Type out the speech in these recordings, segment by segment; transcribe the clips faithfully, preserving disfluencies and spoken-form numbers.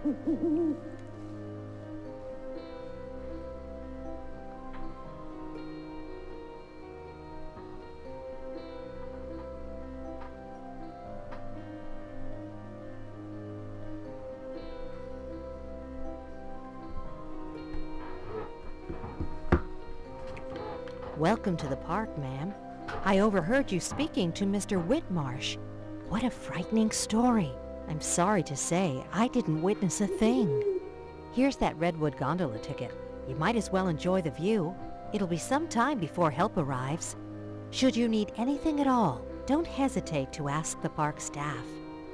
Welcome to the park, ma'am. I overheard you speaking to Mister Whitmarsh. What a frightening story. I'm sorry to say, I didn't witness a thing. Here's that Redwood gondola ticket. You might as well enjoy the view. It'll be some time before help arrives. Should you need anything at all, don't hesitate to ask the park staff.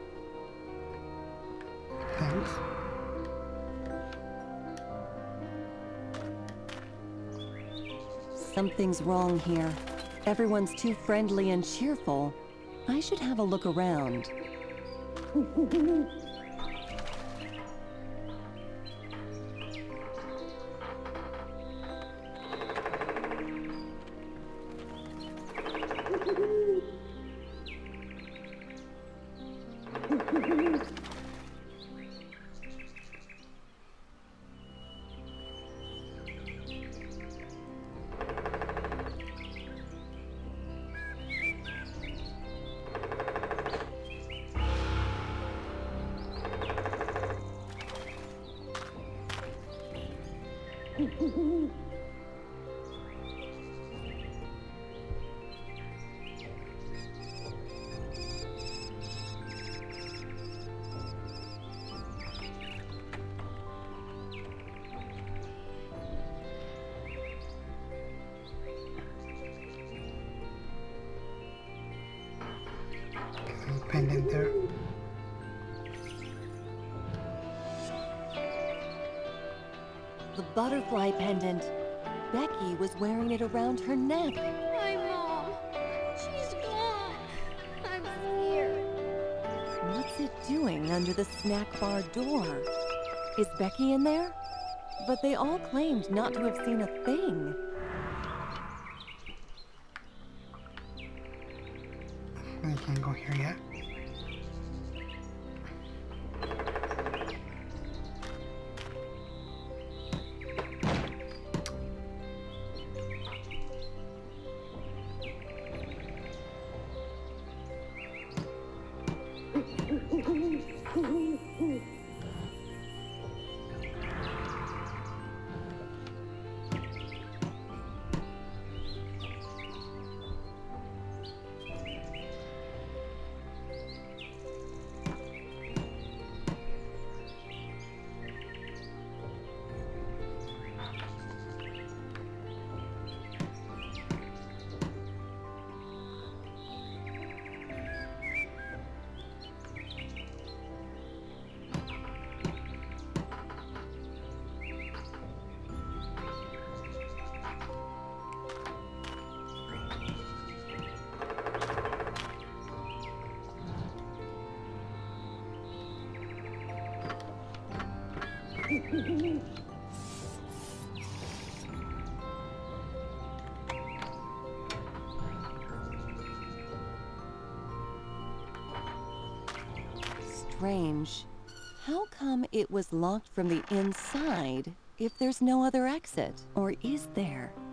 Thanks. Something's wrong here. Everyone's too friendly and cheerful. I should have a look around. Pendant there. The butterfly pendant. Becky was wearing it around her neck. My mom. She's gone. I'm scared. What's it doing under the snack bar door? Is Becky in there? But they all claimed not to have seen a thing. I can't go here yet. Strange. How come it was locked from the inside if there's no other exit? Or is there?